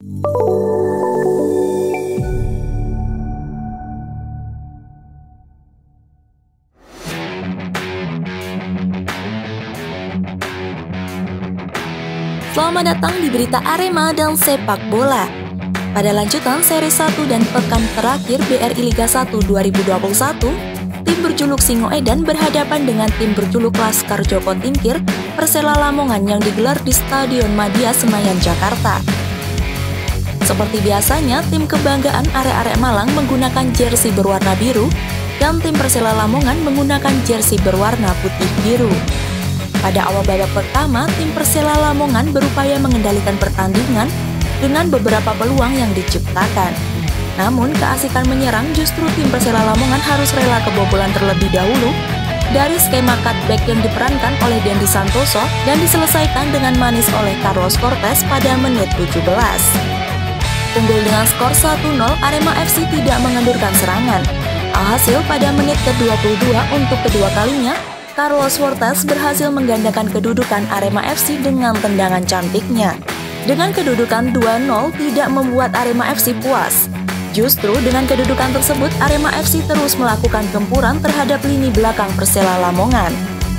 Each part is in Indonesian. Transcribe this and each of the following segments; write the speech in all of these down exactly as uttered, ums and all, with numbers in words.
Selamat datang di berita Arema dan sepak bola. Pada lanjutan seri satu dan pekan terakhir B R I Liga satu dua ribu dua puluh satu, tim berjuluk Singoedan berhadapan dengan tim berjuluk Laskar Joko Tingkir Persela Lamongan yang digelar di Stadion Madia Senayan, Jakarta. Seperti biasanya, tim kebanggaan arek-arek Malang menggunakan jersey berwarna biru dan tim Persela Lamongan menggunakan jersey berwarna putih biru. Pada awal babak pertama, tim Persela Lamongan berupaya mengendalikan pertandingan dengan beberapa peluang yang diciptakan. Namun, keasikan menyerang justru tim Persela Lamongan harus rela kebobolan terlebih dahulu dari skema cutback yang diperankan oleh Dendi Santoso dan diselesaikan dengan manis oleh Carlos Cortez pada menit tujuh belas. Unggul dengan skor satu nol, Arema F C tidak mengendurkan serangan. Alhasil, pada menit ke dua puluh dua untuk kedua kalinya, Carlos Cortez berhasil menggandakan kedudukan Arema F C dengan tendangan cantiknya. Dengan kedudukan dua nol tidak membuat Arema F C puas. Justru dengan kedudukan tersebut, Arema F C terus melakukan gempuran terhadap lini belakang Persela Lamongan.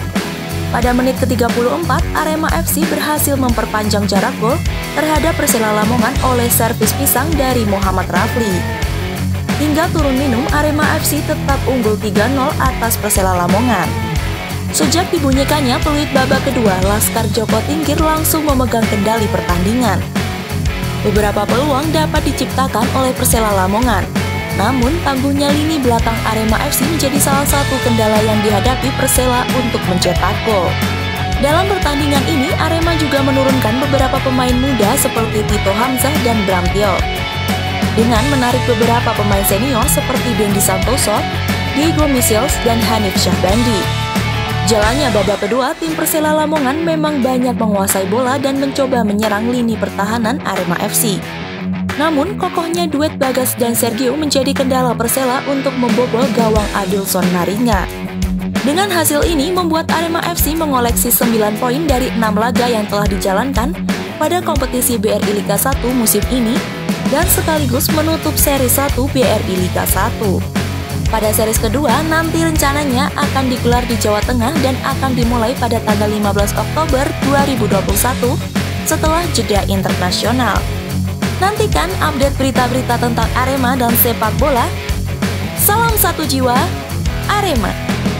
Pada menit ke tiga puluh empat, Arema F C berhasil memperpanjang jarak gol terhadap Persela Lamongan oleh servis pisang dari Muhammad Rafli. Hingga turun minum, Arema F C tetap unggul tiga nol atas Persela Lamongan. Sejak dibunyikannya peluit babak kedua, Laskar Joko Tingkir langsung memegang kendali pertandingan. Beberapa peluang dapat diciptakan oleh Persela Lamongan. Namun, tangguhnya lini belakang Arema F C menjadi salah satu kendala yang dihadapi Persela untuk mencetak gol. Dalam pertandingan ini, Arema juga menurunkan beberapa pemain muda seperti Tito Hamzah dan Bram Tio, dengan menarik beberapa pemain senior seperti Dendi Santoso, Diego Michels, dan Hanif Syahbandi. Jalannya babak kedua, tim Persela Lamongan memang banyak menguasai bola dan mencoba menyerang lini pertahanan Arema F C. Namun, kokohnya duet Bagas dan Sergio menjadi kendala Persela untuk membobol gawang Adilson Naringa. Dengan hasil ini membuat Arema F C mengoleksi sembilan poin dari enam laga yang telah dijalankan pada kompetisi B R I Liga satu musim ini dan sekaligus menutup seri satu B R I Liga satu. Pada series kedua, nanti rencananya akan digelar di Jawa Tengah dan akan dimulai pada tanggal lima belas Oktober dua ribu dua puluh satu setelah jeda internasional. Nantikan update berita-berita tentang Arema dan sepak bola. Salam satu jiwa, Arema!